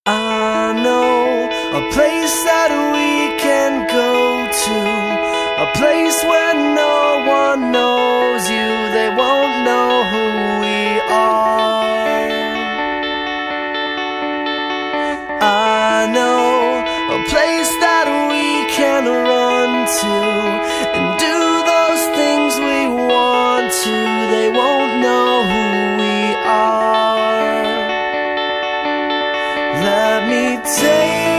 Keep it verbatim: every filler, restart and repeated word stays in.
I know a place that we can go to, a place where no one knows you, they won't know who we are. I know a place that we can run to and do those things we want to, they won't know who we are. Let me take